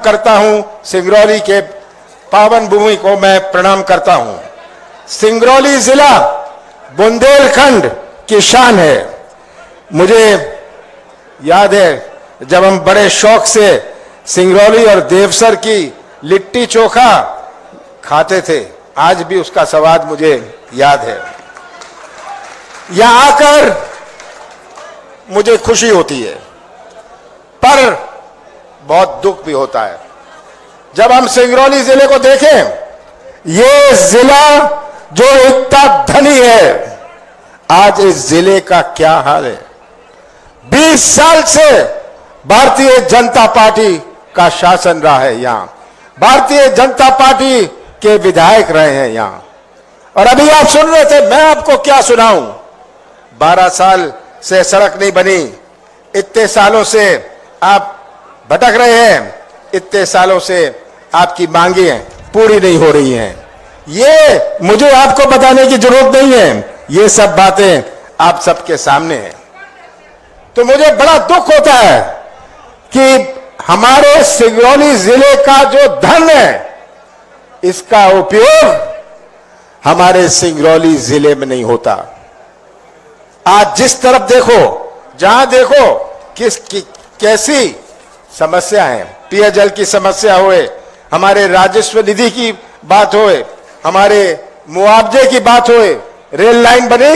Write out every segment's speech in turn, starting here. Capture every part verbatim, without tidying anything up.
करता हूं, सिंगरौली के पावन भूमि को मैं प्रणाम करता हूं। सिंगरौली जिला बुंदेलखंड की शान है। मुझे याद है जब हम बड़े शौक से सिंगरौली और देवसर की लिट्टी चोखा खाते थे, आज भी उसका स्वाद मुझे याद है। यहां आकर मुझे खुशी होती है, पर बहुत दुख भी होता है जब हम सिंगरौली जिले को देखें। ये जिला जो इतना धनी है, आज इस जिले का क्या हाल है। बीस साल से भारतीय जनता पार्टी का शासन रहा है यहां, भारतीय जनता पार्टी के विधायक रहे हैं यहां। और अभी आप सुन रहे थे, मैं आपको क्या सुनाऊं। बारह साल से सड़क नहीं बनी, इतने सालों से आप भटक रहे हैं, इतने सालों से आपकी मांगें पूरी नहीं हो रही हैं। ये मुझे आपको बताने की जरूरत नहीं है, ये सब बातें आप सबके सामने हैं। तो मुझे बड़ा दुख होता है कि हमारे सिंगरौली जिले का जो धन है, इसका उपयोग हमारे सिंगरौली जिले में नहीं होता। आज जिस तरफ देखो, जहां देखो, किस की, कैसी समस्या है। पेयजल की समस्या होए, हमारे राजस्व निधि की बात होए, हमारे मुआवजे की बात होए, रेल लाइन बनी,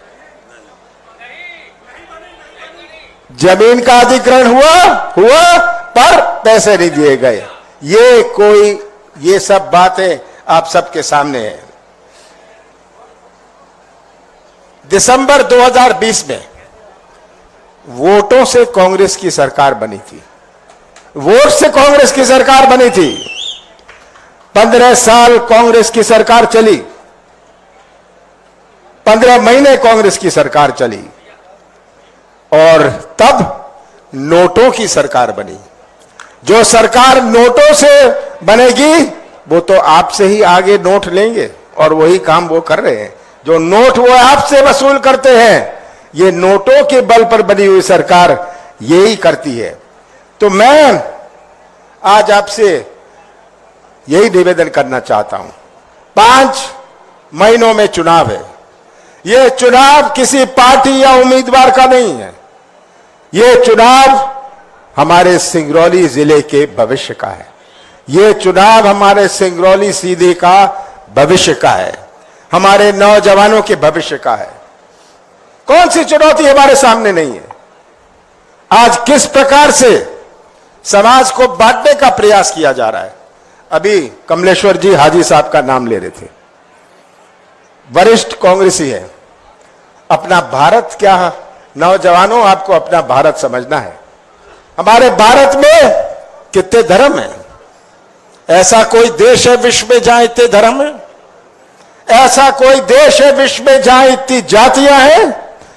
जमीन का अधिग्रहण हुआ हुआ पर पैसे नहीं दिए गए। ये कोई ये सब बातें आप सबके सामने हैं। दिसंबर दो हज़ार बीस में वोटों से कांग्रेस की सरकार बनी थी, वोट से कांग्रेस की सरकार बनी थी। पंद्रह साल कांग्रेस की सरकार चली, पंद्रह महीने कांग्रेस की सरकार चली, और तब नोटों की सरकार बनी। जो सरकार नोटों से बनेगी, वो तो आपसे ही आगे नोट लेंगे, और वही काम वो कर रहे हैं। जो नोट वो आपसे वसूल करते हैं, ये नोटों के बल पर बनी हुई सरकार यही करती है। तो मैं आज आपसे यही निवेदन करना चाहता हूं। पांच महीनों में चुनाव है। यह चुनाव किसी पार्टी या उम्मीदवार का नहीं है, यह चुनाव हमारे सिंगरौली जिले के भविष्य का है। यह चुनाव हमारे सिंगरौली सीधे का भविष्य का है, हमारे नौजवानों के भविष्य का है। कौन सी चुनौती हमारे सामने नहीं है। आज किस प्रकार से समाज को बांटने का प्रयास किया जा रहा है। अभी कमलेश्वर जी हाजी साहब का नाम ले रहे थे, वरिष्ठ कांग्रेसी है। अपना भारत क्या, नौजवानों आपको अपना भारत समझना है। हमारे भारत में कितने धर्म हैं। ऐसा कोई देश है विश्व में जहां इतने धर्म है। ऐसा कोई देश है विश्व में जहां इतनी जातियां हैं।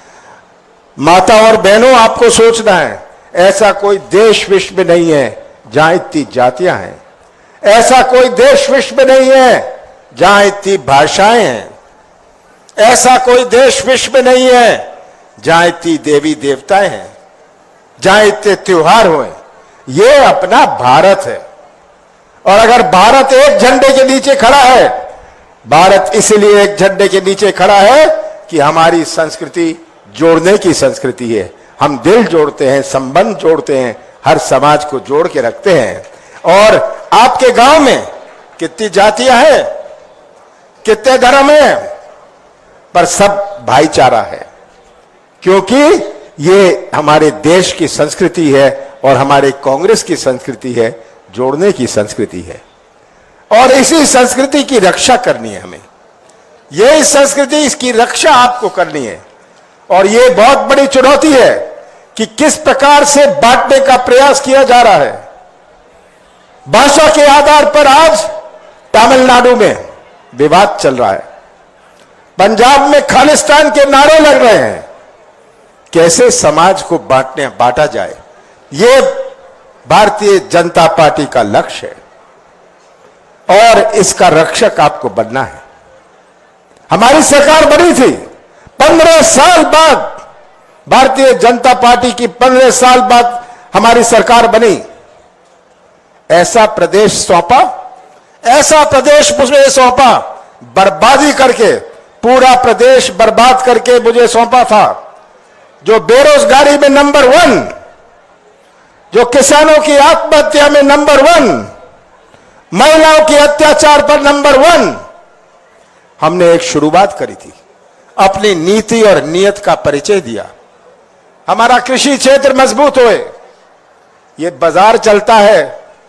माता और बहनों आपको सोचना है, ऐसा कोई देश विश्व में नहीं है जहां इतनी जातियां हैं। ऐसा कोई देश विश्व में नहीं है जहां इतनी भाषाएं हैं। ऐसा कोई देश विश्व में नहीं है जहां इतनी देवी देवताएं हैं, जहां इतने त्योहार हुए। ये अपना भारत है। और अगर भारत एक झंडे के नीचे खड़ा है, भारत इसलिए एक झंडे के नीचे खड़ा है कि हमारी संस्कृति जोड़ने की संस्कृति है। हम दिल जोड़ते हैं, संबंध जोड़ते हैं, हर समाज को जोड़ के रखते हैं। और आपके गांव में कितनी जातियां हैं, कितने धर्म हैं, पर सब भाईचारा है, क्योंकि ये हमारे देश की संस्कृति है और हमारे कांग्रेस की संस्कृति है, जोड़ने की संस्कृति है। और इसी संस्कृति की रक्षा करनी है हमें। यही संस्कृति, इसकी रक्षा आपको करनी है। और ये बहुत बड़ी चुनौती है कि किस प्रकार से बांटने का प्रयास किया जा रहा है। भाषा के आधार पर आज तमिलनाडु में विवाद चल रहा है, पंजाब में खालिस्तान के नारे लग रहे हैं। कैसे समाज को बांटने बांटा जाए, ये भारतीय जनता पार्टी का लक्ष्य है, और इसका रक्षक आपको बनना है। हमारी सरकार बनी थी पंद्रह साल बाद, भारतीय जनता पार्टी की पंद्रह साल बाद हमारी सरकार बनी। ऐसा प्रदेश सौंपा, ऐसा प्रदेश मुझे सौंपा, बर्बादी करके, पूरा प्रदेश बर्बाद करके मुझे सौंपा था, जो बेरोजगारी में नंबर वन, जो किसानों की आत्महत्या में नंबर वन, महिलाओं की अत्याचार पर नंबर वन। हमने एक शुरुआत करी थी, अपनी नीति और नियत का परिचय दिया। हमारा कृषि क्षेत्र मजबूत होए, ये बाजार चलता है,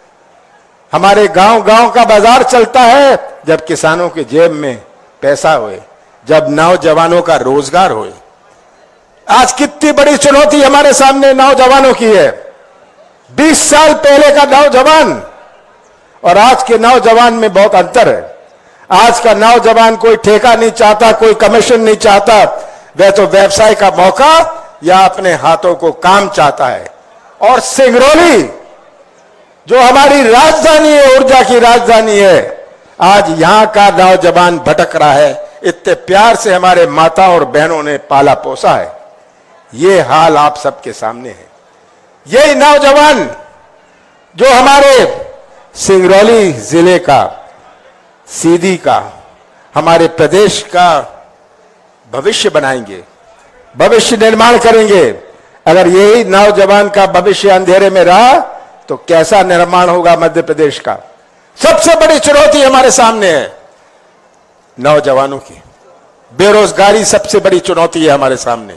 हमारे गांव गांव का बाजार चलता है जब किसानों के जेब में पैसा होए, जब नौजवानों का रोजगार होए। आज कितनी बड़ी चुनौती हमारे सामने नौजवानों की है। बीस साल पहले का नौजवान और आज के नौजवान में बहुत अंतर है। आज का नौजवान कोई ठेका नहीं चाहता, कोई कमीशन नहीं चाहता, वह तो व्यवसाय का मौका या अपने हाथों को काम चाहता है। और सिंगरौली जो हमारी राजधानी है, ऊर्जा की राजधानी है, आज यहां का नौजवान भटक रहा है। इतने प्यार से हमारे माता और बहनों ने पाला पोसा है। ये हाल आप सबके सामने है। यही नौजवान जो हमारे सिंगरौली जिले का, सीधी का, हमारे प्रदेश का भविष्य बनाएंगे, भविष्य निर्माण करेंगे। अगर यही नौजवान का भविष्य अंधेरे में रहा तो कैसा निर्माण होगा मध्य प्रदेश का। सबसे बड़ी चुनौती हमारे सामने है नौजवानों की, बेरोजगारी सबसे बड़ी चुनौती है हमारे सामने।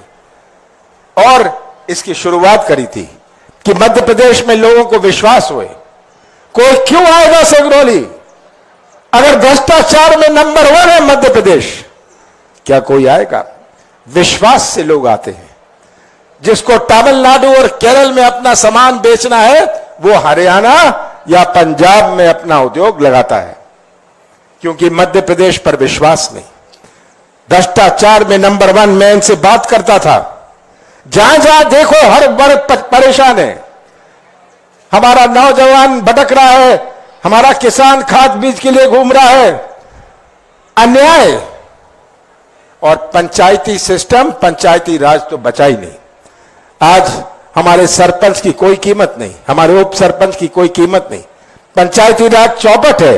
और इसकी शुरुआत करी थी कि मध्य प्रदेश में लोगों को विश्वास हुए। कोई क्यों आएगा सिंगरौली अगर भ्रष्टाचार में नंबर वन है मध्य प्रदेश? क्या कोई आएगा? विश्वास से लोग आते हैं। जिसको तमिलनाडु और केरल में अपना सामान बेचना है वो हरियाणा या पंजाब में अपना उद्योग लगाता है, क्योंकि मध्य प्रदेश पर विश्वास नहीं। भ्रष्टाचार में नंबर वन, मैं इनसे बात करता था, जहां जहां देखो हर वर्ग परेशान है। हमारा नौजवान भटक रहा है, हमारा किसान खाद बीज के लिए घूम रहा है। अन्याय और पंचायती सिस्टम, पंचायती राज तो बचा ही नहीं। आज हमारे सरपंच की कोई कीमत नहीं, हमारे उप सरपंच की कोई कीमत नहीं। पंचायती राज चौपट है,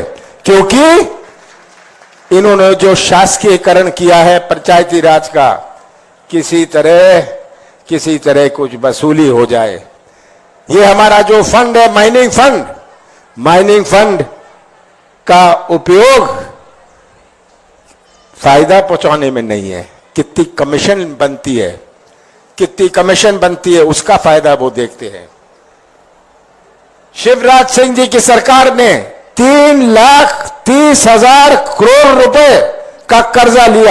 क्योंकि इन्होंने जो शासकीयकरण किया है पंचायती राज का, किसी तरह किसी तरह कुछ वसूली हो जाए। ये हमारा जो फंड है, माइनिंग फंड, माइनिंग फंड का उपयोग फायदा पहुंचाने में नहीं है। कितनी कमीशन बनती है, कितनी कमीशन बनती है, उसका फायदा वो देखते हैं। शिवराज सिंह जी की सरकार ने तीन लाख तीस हजार करोड़ रुपए का कर्जा लिया,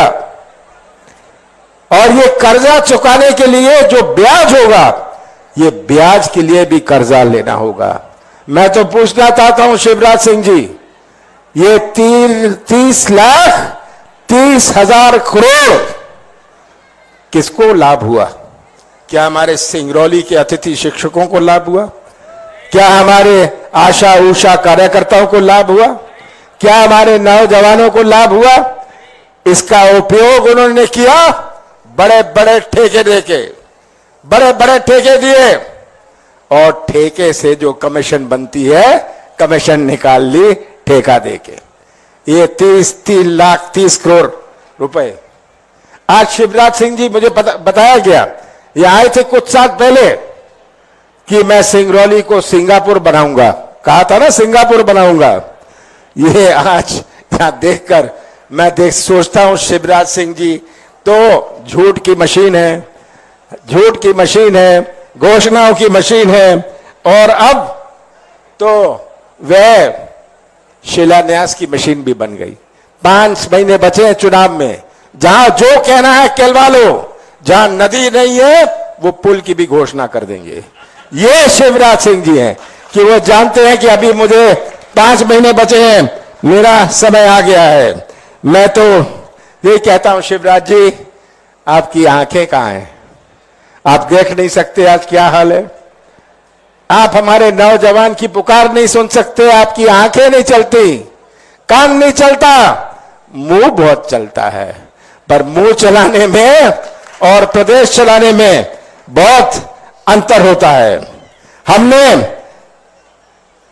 और ये कर्जा चुकाने के लिए जो ब्याज होगा, ये ब्याज के लिए भी कर्जा लेना होगा। मैं तो पूछना चाहता हूं शिवराज सिंह जी, ये तीन तीस लाख तीस हजार करोड़ किसको लाभ हुआ? क्या हमारे सिंगरौली के अतिथि शिक्षकों को लाभ हुआ? क्या हमारे आशा उषा कार्यकर्ताओं को लाभ हुआ? क्या हमारे नौजवानों को लाभ हुआ? इसका उपयोग उन्होंने किया बड़े बड़े ठेके देके, बड़े बड़े ठेके दिए, और ठेके से जो कमीशन बनती है, कमीशन निकाल ली ठेका देके। ये तीस तीन लाख तीस करोड़ रुपए। आज शिवराज सिंह जी, मुझे पता, बताया गया, ये आए थे कुछ साल पहले कि मैं सिंगरौली को सिंगापुर बनाऊंगा, कहा था ना सिंगापुर बनाऊंगा। ये आज यहां देखकर मैं देख सोचता हूं शिवराज सिंह जी तो झूठ की मशीन है, झूठ की मशीन है, घोषणाओं की मशीन है, और अब तो वह शिलान्यास की मशीन भी बन गई। पांच महीने बचे हैं चुनाव में, जहां जो कहना है कहलवा लो, जहां नदी नहीं है वो पुल की भी घोषणा कर देंगे। ये शिवराज सिंह जी हैं कि वो जानते हैं कि अभी मुझे पांच महीने बचे हैं, मेरा समय आ गया है। मैं तो ये कहता हूं शिवराज जी, आपकी आंखें कहां हैं? आप देख नहीं सकते आज क्या हाल है? आप हमारे नौजवान की पुकार नहीं सुन सकते, आपकी आंखें नहीं चलती, कान नहीं चलता, मुंह बहुत चलता है। पर मुंह चलाने में और प्रदेश चलाने में बहुत अंतर होता है। हमने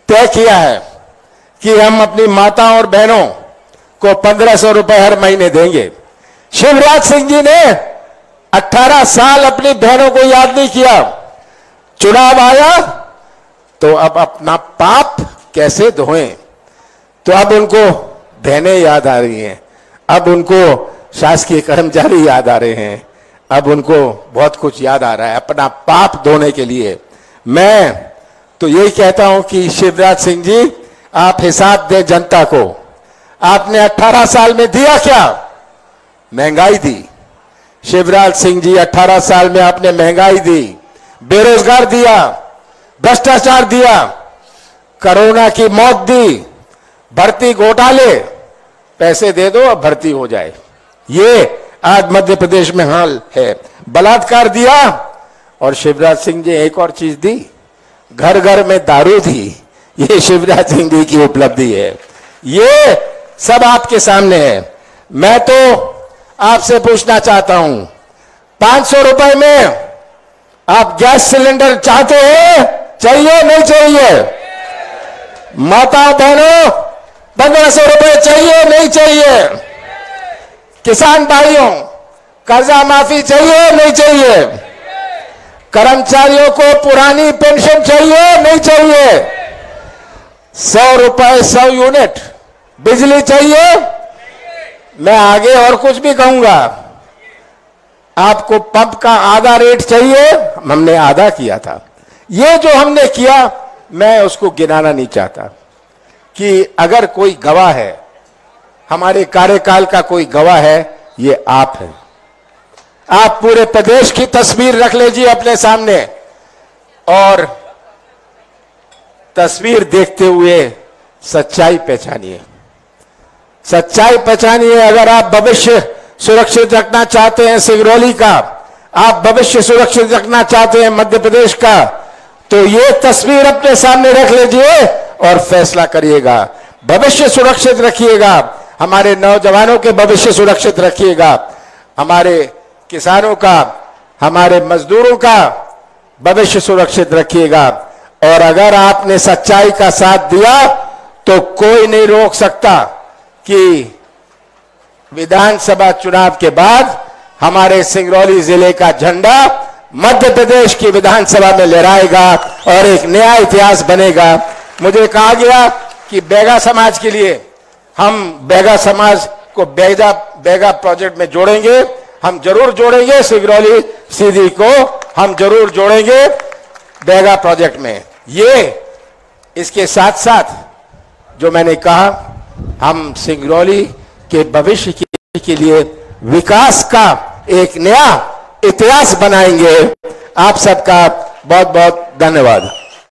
तय किया है कि हम अपनी माताओं और बहनों को पंद्रह सौ रुपए हर महीने देंगे। शिवराज सिंह जी ने अठारह साल अपनी बहनों को याद नहीं किया। चुनाव आया तो अब अपना पाप कैसे धोएं, तो अब उनको बहनें याद आ रही हैं, अब उनको शासकीय कर्मचारी याद आ रहे हैं, अब उनको बहुत कुछ याद आ रहा है अपना पाप धोने के लिए। मैं तो यही कहता हूं कि शिवराज सिंह जी, आप हिसाब दें जनता को। आपने अठारह साल में दिया क्या? महंगाई दी। शिवराज सिंह जी, अठारह साल में आपने महंगाई दी, बेरोजगार दिया, भ्रष्टाचार दिया, कोरोना की मौत दी, भर्ती घोटाले, पैसे दे दो अब भर्ती हो जाए, ये आज मध्य प्रदेश में हाल है। बलात्कार दिया, और शिवराज सिंह जी एक और चीज दी, घर घर में दारू दी। ये शिवराज सिंह जी की उपलब्धि है। ये सब आपके सामने है। मैं तो आपसे पूछना चाहता हूं, पांच सौ रुपए में आप गैस सिलेंडर चाहते हैं? चाहिए नहीं चाहिए? माता बहनों, पंद्रह सौ रुपए चाहिए नहीं चाहिए? किसान भाइयों, कर्जा माफी चाहिए नहीं चाहिए? कर्मचारियों को पुरानी पेंशन चाहिए नहीं चाहिए? सौ रुपए सौ यूनिट बिजली चाहिए? मैं आगे और कुछ भी कहूंगा। आपको पंप का आधा रेट चाहिए? हमने आधा किया था। ये जो हमने किया, मैं उसको गिनाना नहीं चाहता कि अगर कोई गवाह है, हमारे कार्यकाल का कोई गवाह है, ये आप हैं। आप पूरे प्रदेश की तस्वीर रख लीजिए अपने सामने, और तस्वीर देखते हुए सच्चाई पहचानिए, सच्चाई पहचानिए। अगर आप भविष्य सुरक्षित रखना चाहते हैं सिंगरौली का, आप भविष्य सुरक्षित रखना चाहते हैं मध्य प्रदेश का, तो ये तस्वीर अपने सामने रख लीजिए और फैसला करिएगा। भविष्य सुरक्षित रखिएगा, हमारे नौजवानों के भविष्य सुरक्षित रखिएगा, हमारे किसानों का, हमारे मजदूरों का भविष्य सुरक्षित रखिएगा। और अगर आपने सच्चाई का साथ दिया तो कोई नहीं रोक सकता कि विधानसभा चुनाव के बाद हमारे सिंगरौली जिले का झंडा मध्य प्रदेश की विधानसभा में लहराएगा और एक नया इतिहास बनेगा। मुझे कहा गया कि बैगा समाज के लिए हम बैगा समाज को बैगा बैगा प्रोजेक्ट में जोड़ेंगे। हम जरूर जोड़ेंगे, सिंगरौली सीधी को हम जरूर जोड़ेंगे बैगा प्रोजेक्ट में। ये इसके साथ साथ जो मैंने कहा, हम सिंगरौली के भविष्य के लिए विकास का एक नया इतिहास बनाएंगे। आप सबका बहुत बहुत धन्यवाद।